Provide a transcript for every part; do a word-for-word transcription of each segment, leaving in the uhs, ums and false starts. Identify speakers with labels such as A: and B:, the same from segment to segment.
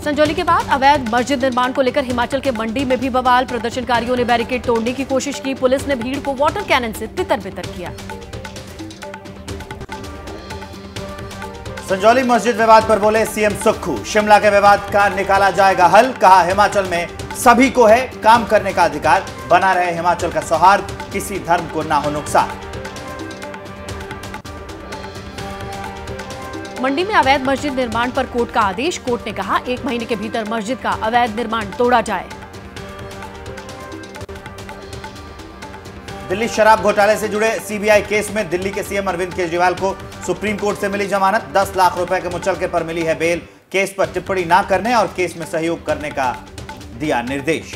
A: संजौली के बाद अवैध मस्जिद निर्माण को लेकर हिमाचल के मंडी में भी बवाल। प्रदर्शनकारियों ने बैरिकेड तोड़ने की कोशिश की। पुलिस ने भीड़ को वाटर कैनन से तितर-बितर किया।
B: संजौली मस्जिद विवाद पर बोले सीएम सुक्खू, शिमला के विवाद का निकाला जाएगा हल। कहा हिमाचल में सभी को है काम करने का अधिकार, बना रहे हिमाचल का सौहार्द, किसी धर्म को ना हो नुकसान।
A: मंडी में अवैध मस्जिद निर्माण पर कोर्ट का आदेश। कोर्ट ने कहा एक महीने के भीतर मस्जिद का अवैध निर्माण तोड़ा जाए।
B: दिल्ली शराब घोटाले से जुड़े सीबीआई केस में दिल्ली के सीएम अरविंद केजरीवाल को सुप्रीम कोर्ट से मिली जमानत। दस लाख रुपए के मुचलके पर मिली है बेल। केस पर टिप्पणी न करने और केस में सहयोग करने का दिया निर्देश।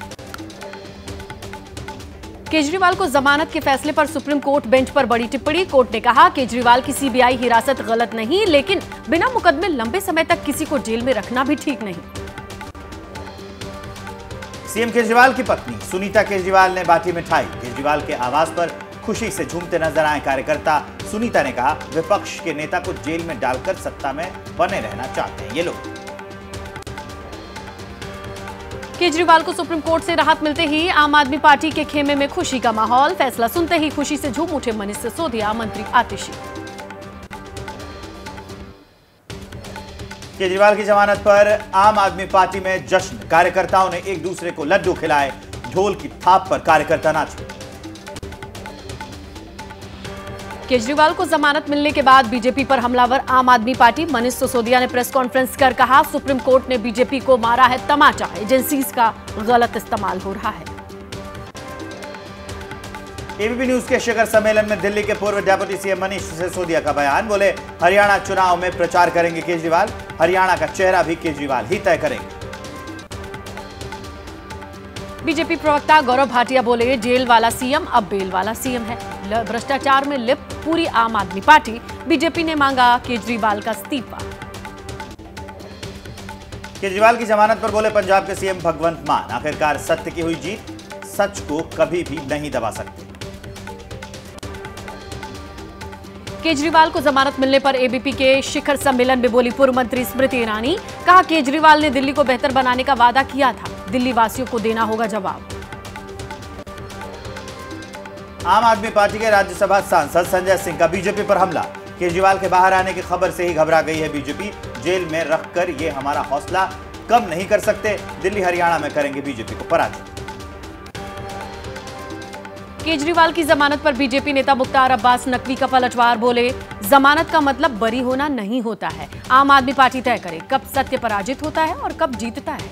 A: केजरीवाल को जमानत के फैसले पर सुप्रीम कोर्ट बेंच पर बड़ी टिप्पणी। कोर्ट ने कहा केजरीवाल की सीबीआई हिरासत गलत नहीं, लेकिन बिना मुकदमे लंबे समय तक किसी को जेल में रखना भी ठीक नहीं।
B: सीएम केजरीवाल की पत्नी सुनीता केजरीवाल ने बांटी मिठाई। केजरीवाल के आवास पर खुशी से झूमते नजर आए कार्यकर्ता। सुनीता ने कहा विपक्ष के नेता को जेल में डालकर सत्ता में बने रहना चाहते हैं ये लोग।
A: केजरीवाल को सुप्रीम कोर्ट से राहत मिलते ही आम आदमी पार्टी के खेमे में खुशी का माहौल। फैसला सुनते ही खुशी से झूम उठे मनीष सिसोदिया, मंत्री आतिशी।
B: केजरीवाल की जमानत पर आम आदमी पार्टी में जश्न। कार्यकर्ताओं ने एक दूसरे को लड्डू खिलाए। ढोल की थाप पर कार्यकर्ता नाचे।
A: केजरीवाल को जमानत मिलने के बाद बीजेपी पर हमलावर आम आदमी पार्टी। मनीष सिसोदिया ने प्रेस कॉन्फ्रेंस कर कहा सुप्रीम कोर्ट ने बीजेपी को मारा है तमाचा, एजेंसीज का गलत इस्तेमाल हो रहा है।
B: एबीपी न्यूज के शिखर सम्मेलन में दिल्ली के पूर्व डेप्यूटी सीएम मनीष सिसोदिया का बयान। बोले हरियाणा चुनाव में प्रचार करेंगे केजरीवाल, हरियाणा का चेहरा भी केजरीवाल ही तय करेंगे।
A: बीजेपी प्रवक्ता गौरव भाटिया बोले जेल वाला सीएम अब बेल वाला सीएम है। भ्रष्टाचार में लिप्त पूरी आम आदमी पार्टी। बीजेपी ने मांगा केजरीवाल का इस्तीफा।
B: केजरीवाल की जमानत पर बोले पंजाब के सीएम भगवंत मान, आखिरकार सत्य की हुई जीत, सच को कभी भी नहीं दबा सकते।
A: केजरीवाल को जमानत मिलने पर एबीपी के शिखर सम्मेलन में बोली पूर्व मंत्री स्मृति ईरानी। कहा केजरीवाल ने दिल्ली को बेहतर बनाने का वादा किया था, दिल्ली वासियों को देना होगा जवाब।
B: आम आदमी पार्टी के राज्यसभा सांसद संजय सिंह का बीजेपी पर हमला। केजरीवाल के बाहर आने की खबर से ही घबरा गई है बीजेपी। जेल में रखकर ये हमारा हौसला कम नहीं कर सकते। दिल्ली हरियाणा में करेंगे बीजेपी को पराजित।
A: केजरीवाल की जमानत पर बीजेपी नेता मुख्तार अब्बास नकवी का पलटवार। बोले जमानत का मतलब बरी होना नहीं होता है, आम आदमी पार्टी तय करे कब सत्य पराजित होता है और कब जीतता है।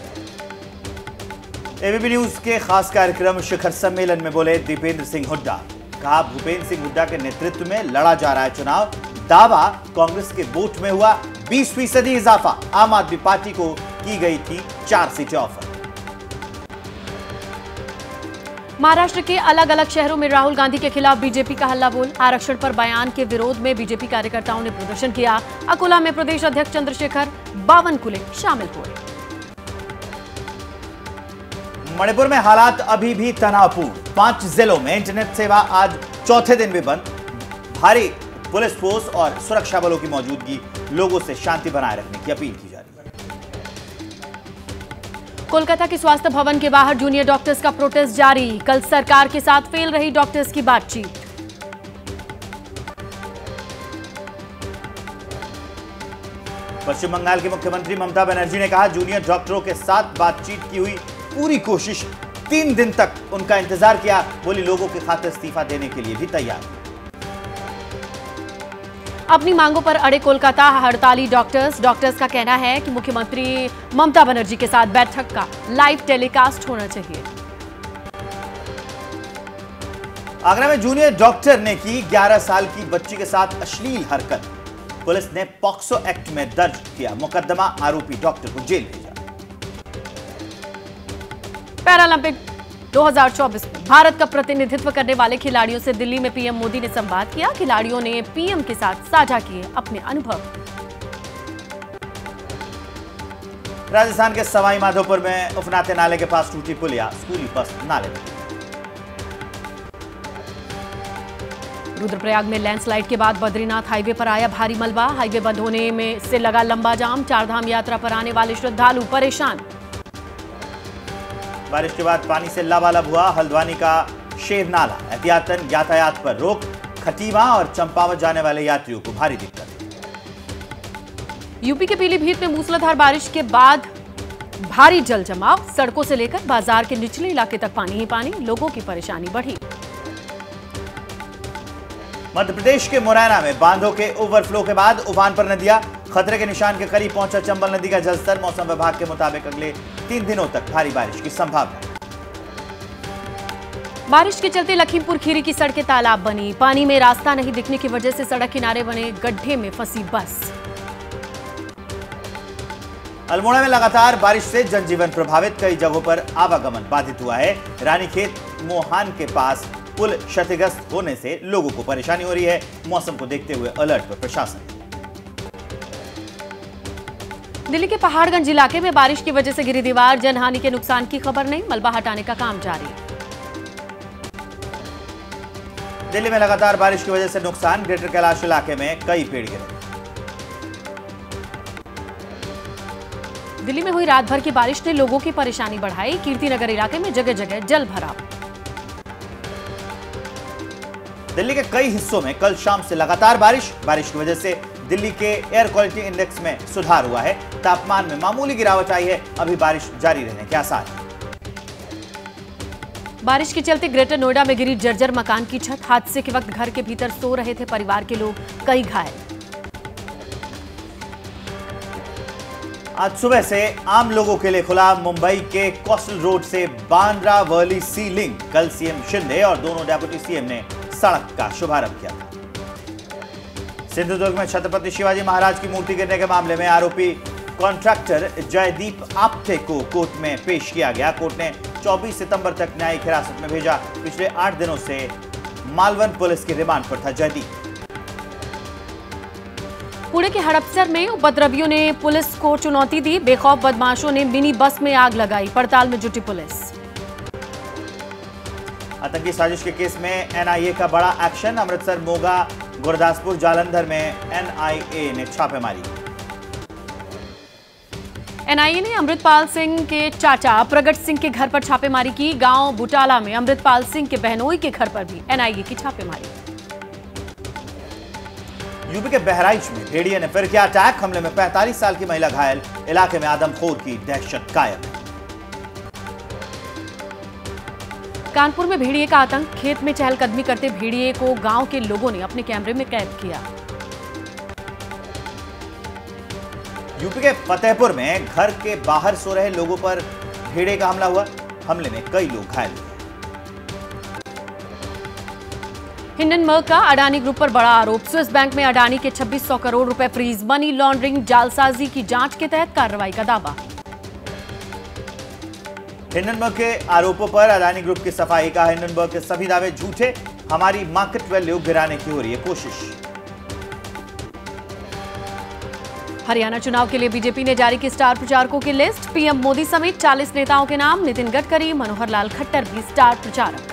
B: एबीपी न्यूज के खास कार्यक्रम शिखर सम्मेलन में बोले दीपेंद्र सिंह हुड्डा। कहा भूपेंद्र सिंह हुड्डा के नेतृत्व में लड़ा जा रहा है चुनाव। दावा कांग्रेस के वोट में हुआ बीस फीसदी इजाफा। आम आदमी पार्टी को की गई थी चार सीटें ऑफर।
A: महाराष्ट्र के अलग अलग शहरों में राहुल गांधी के खिलाफ बीजेपी का हल्ला बोल। आरक्षण पर बयान के विरोध में बीजेपी कार्यकर्ताओं ने प्रदर्शन किया। अकोला में प्रदेश अध्यक्ष चंद्रशेखर बावनकुले शामिल हुए।
B: मणिपुर में हालात अभी भी तनावपूर्ण। पांच जिलों में इंटरनेट सेवा आज चौथे दिन भी बंद। भारी पुलिस फोर्स और सुरक्षा बलों की मौजूदगी। लोगों से शांति बनाए रखने की अपील की जा रही है।
A: कोलकाता के स्वास्थ्य भवन के बाहर जूनियर डॉक्टर्स का प्रोटेस्ट जारी। कल सरकार के साथ फेल रही डॉक्टर्स की बातचीत।
B: पश्चिम बंगाल की मुख्यमंत्री ममता बनर्जी ने कहा जूनियर डॉक्टरों के साथ बातचीत की हुई पूरी कोशिश। तीन दिन तक उनका इंतजार किया। बोली लोगों के खातिर इस्तीफा देने के लिए भी तैयार।
A: अपनी मांगों पर अड़े कोलकाता हड़ताली डॉक्टर्स। डॉक्टर्स का कहना है कि मुख्यमंत्री ममता बनर्जी के साथ बैठक का लाइव टेलीकास्ट होना चाहिए।
B: आगरा में जूनियर डॉक्टर ने की ग्यारह साल की बच्ची के साथ अश्लील हरकत। पुलिस ने पॉक्सो एक्ट में दर्ज किया मुकदमा। आरोपी डॉक्टर को जेल भेजा।
A: पैरालंपिक दो हज़ार चौबीस में भारत का प्रतिनिधित्व करने वाले खिलाड़ियों से दिल्ली में पीएम मोदी ने संवाद किया। खिलाड़ियों ने पीएम के साथ साझा किए अपने अनुभव।
B: राजस्थान के सवाई माधोपुर में उफनाते नाले के पास टूटी पुलिया। स्कूली बस नाले में।
A: रुद्रप्रयाग में लैंडस्लाइड के बाद बद्रीनाथ हाईवे पर आया भारी मलबा। हाईवे बंद होने में से लगा लंबा जाम। चारधाम यात्रा पर आने वाले श्रद्धालु परेशान।
B: बारिश के बाद पानी से लबालब हुआ हल्द्वानी का शेर नाला। एहतियातन यातायात पर रोक। खटीमा और चंपावत जाने वाले यात्रियों को भारी दिक्कत।
A: यूपी के पीलीभीत में मूसलाधार बारिश के बाद भारी जल जमाव। सड़कों से लेकर बाजार के निचले इलाके तक पानी ही पानी। लोगों की परेशानी बढ़ी।
B: मध्य प्रदेश के मुरैना में बांधों के ओवरफ्लो के बाद उफान पर नदियां। खतरे के निशान के करीब पहुंचा चंबल नदी का जलस्तर। मौसम विभाग के मुताबिक अगले तीन दिनों तक भारी बारिश की संभावना।
A: बारिश के चलते लखीमपुर खीरी की सड़कें तालाब बनी। पानी में रास्ता नहीं दिखने की वजह से सड़क किनारे बने गड्ढे में फंसी बस।
B: अल्मोड़ा में लगातार बारिश से जनजीवन प्रभावित। कई जगहों पर आवागमन बाधित हुआ है। रानीखेत मोहान के पास पुल क्षतिग्रस्त होने से लोगों को परेशानी हो रही है। मौसम को देखते हुए अलर्ट पर प्रशासन।
A: दिल्ली के पहाड़गंज इलाके में बारिश की वजह से गिरी दीवार। जनहानि के नुकसान की खबर नहीं। मलबा हटाने का काम जारी।
B: दिल्ली में लगातार बारिश की वजह से नुकसान। ग्रेटर कैलाश इलाके में कई पेड़ गिरे।
A: दिल्ली में हुई रात भर की बारिश ने लोगों की परेशानी बढ़ाई। कीर्तिनगर इलाके में जगह जगह जल भराव।
B: दिल्ली के कई हिस्सों में कल शाम से लगातार बारिश। बारिश की वजह से दिल्ली के एयर क्वालिटी इंडेक्स में सुधार हुआ है। तापमान में मामूली गिरावट आई है। अभी बारिश जारी रहने के आसार हैं।
A: बारिश के चलते ग्रेटर नोएडा में गिरी जर्जर मकान की छत। हादसे के वक्त घर के भीतर सो रहे थे परिवार के लोग। कई घायल।
B: आज सुबह से आम लोगों के लिए खुला मुंबई के कोस्टल रोड से बांद्रा वर्ली सी लिंक। कल सीएम शिंदे और दोनों डेप्यूटी सीएम ने सड़क का शुभारंभ किया था। सिंधुदुर्ग में छत्रपति शिवाजी महाराज की मूर्ति गिरने के मामले में आरोपी कॉन्ट्रैक्टर जयदीप आप्टे को कोर्ट में पेश किया गया। कोर्ट ने चौबीस सितंबर तक न्यायिक हिरासत में भेजा। पिछले आठ दिनों से मालवन पुलिस की रिमांड पर था जयदीप।
A: पुणे के हड़पसर में उपद्रवियों ने पुलिस को चुनौती दी। बेखौफ बदमाशों ने मिनी बस में आग लगाई। पड़ताल में जुटी पुलिस।
B: आतंकी साजिश के केस में एनआईए का बड़ा एक्शन। अमृतसर, मोगा, गुरदासपुर, जालंधर में एनआईए ने छापेमारी।
A: एनआईए ने अमृतपाल सिंह के चाचा प्रगट सिंह के घर पर छापेमारी की। गांव बुटाला में अमृतपाल सिंह के बहनोई के घर पर भी एनआईए की छापेमारी।
B: यूपी के बहराइच में भेड़िए ने फिर किया अटैक। हमले में पैंतालीस साल की महिला घायल। इलाके में आदमखोर की दहशत कायम है।
A: कानपुर में भेड़िए का आतंक। खेत में चहलकदमी करते भेड़िए को गांव के लोगों ने अपने कैमरे में कैद किया।
B: यूपी के फतेहपुर में घर के बाहर सो रहे लोगों पर भेड़िए का हमला हुआ। हमले में कई लोग घायल हुए।
A: हिंडनबर्ग का अडानी ग्रुप पर बड़ा आरोप। स्विस बैंक में अडानी के छब्बीस सौ करोड़ रुपए फ्रीज। मनी लॉन्ड्रिंग, जालसाजी की जांच के तहत कार्रवाई का दावा।
B: हिंडनबर्ग के आरोपों पर अडानी ग्रुप की सफाई। का हिंडनबर्ग के सभी दावे झूठे। हमारी मार्केट वैल्यू गिराने की हो रही है कोशिश।
A: हरियाणा चुनाव के लिए बीजेपी ने जारी की स्टार प्रचारकों की लिस्ट। पीएम मोदी समेत चालीस नेताओं के नाम। नितिन गडकरी, मनोहर लाल खट्टर भी स्टार प्रचारक।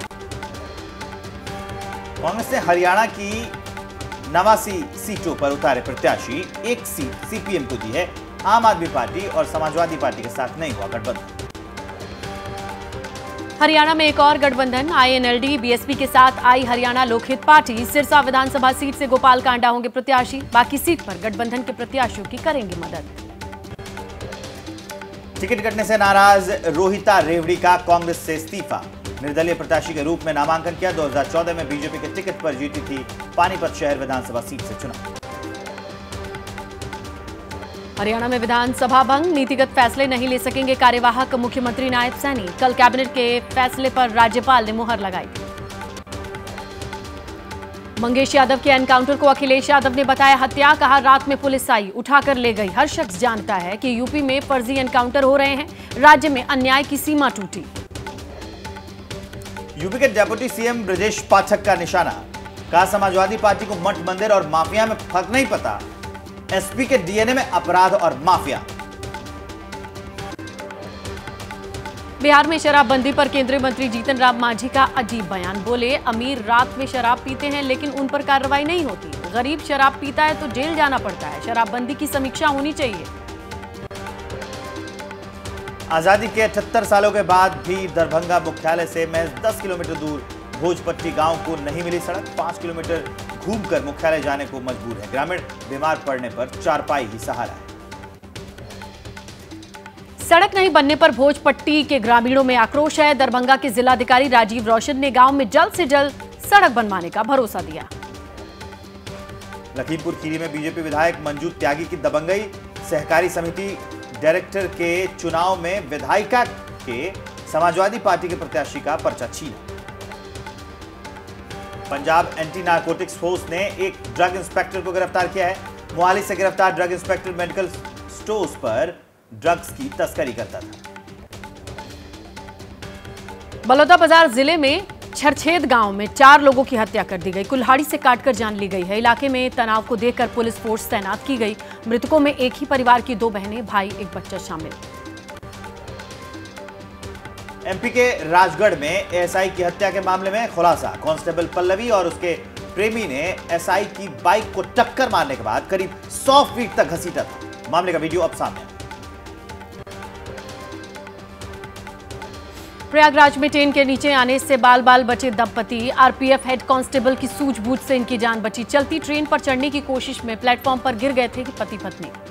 B: कांग्रेस ने हरियाणा की नवासी सीटों पर उतारे प्रत्याशी। एक सीट सीपीएम को दी है। आम आदमी पार्टी और समाजवादी पार्टी के साथ नहीं हुआ गठबंधन।
A: हरियाणा में एक और गठबंधन। आईएनएलडी बीएसपी के साथ आई हरियाणा लोकहित पार्टी। सिरसा विधानसभा सीट से गोपाल कांडा होंगे प्रत्याशी। बाकी सीट पर गठबंधन के प्रत्याशियों की करेंगे मदद।
B: टिकट कटने से नाराज रोहिता रेवड़ी का कांग्रेस से इस्तीफा। निर्दलीय प्रत्याशी के रूप में नामांकन किया। दो हज़ार चौदह में बीजेपी के टिकट पर जीती थी। पानीपत शहर विधानसभा सीट से चुनाव।
A: हरियाणा में विधानसभा भंग। नीतिगत फैसले नहीं ले सकेंगे कार्यवाहक मुख्यमंत्री नायब सैनी। कल कैबिनेट के फैसले पर राज्यपाल ने मुहर लगाई। मंगेश यादव के एनकाउंटर को अखिलेश यादव ने बताया हत्या। कहा रात में पुलिस आई, उठाकर ले गई। हर शख्स जानता है कि यूपी में फर्जी एनकाउंटर हो रहे हैं। राज्य में अन्याय की सीमा टूटी।
B: यूपी के डेप्यूटी सीएम ब्रजेश पाठक का निशाना। कहा समाजवादी पार्टी को मठ मंदिर और माफिया में फर्क नहीं पता। एसपी के डीएनए में अपराध और माफिया।
A: बिहार में शराबबंदी पर केंद्रीय मंत्री जीतन राम मांझी का अजीब बयान। बोले, अमीर रात में शराब पीते हैं लेकिन उन पर कार्रवाई नहीं होती। गरीब शराब पीता है तो जेल जाना पड़ता है। शराबबंदी की समीक्षा होनी चाहिए।
B: आजादी के अठहत्तर सालों के बाद भी दरभंगा मुख्यालय से महज दस किलोमीटर दूर भोजपट्टी गांव को नहीं मिली सड़क। पांच किलोमीटर घूमकर मुख्यालय जाने को मजबूर है। ग्रामीण बीमार पड़ने पर चारपाई ही सहारा है।
A: सड़क नहीं बनने पर भोजपट्टी के ग्रामीणों में आक्रोश है। दरभंगा के जिलाधिकारी राजीव रौशन ने गांव में जल्द से जल्द सड़क बनवाने का भरोसा दिया।
B: लखीमपुर खीरी में बीजेपी विधायक मंजू त्यागी की दबंगई। सहकारी समिति डायरेक्टर के चुनाव में विधायिका के समाजवादी पार्टी के प्रत्याशी का पर्चा छीना। पंजाब एंटी नारकोटिक्स फोर्स ने एक ड्रग इंस्पेक्टर को गिरफ्तार किया है। मोहाली से गिरफ्तार ड्रग इंस्पेक्टर मेडिकल स्टोर्स पर ड्रग्स की तस्करी करता था।
A: बलौदाबाजार जिले में छरछेद गांव में चार लोगों की हत्या कर दी गई। कुल्हाड़ी से काटकर जान ली गई है। इलाके में तनाव को देखकर पुलिस फोर्स तैनात की गई। मृतकों में एक ही परिवार की दो बहनें, भाई, एक बच्चा शामिल।
B: एमपी के राजगढ़ में एएसआई की हत्या के मामले में खुलासा। कांस्टेबल पल्लवी और उसके प्रेमी ने एसआई की बाइक को टक्कर मारने के बाद करीब सौ फीट तक घसीटा था। मामले का वीडियो अब सामने।
A: प्रयागराज में ट्रेन के नीचे आने से बाल बाल बचे दंपति। आरपीएफ हेड कांस्टेबल की सूझबूझ से इनकी जान बची। चलती ट्रेन पर चढ़ने की कोशिश में प्लेटफॉर्म पर गिर गए थे पति पत्नी।